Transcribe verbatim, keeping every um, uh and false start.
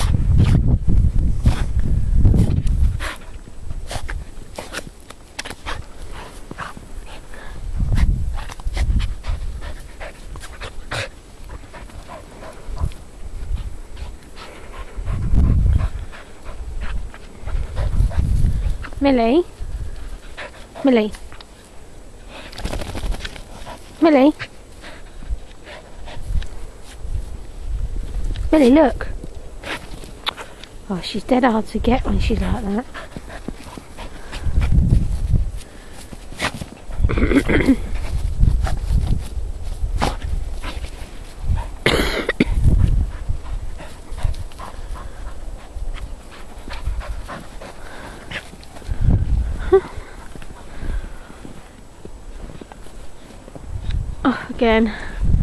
Millie? Millie? Millie? Millie, look. Oh, she's dead hard to get when she's like that. Oh, again.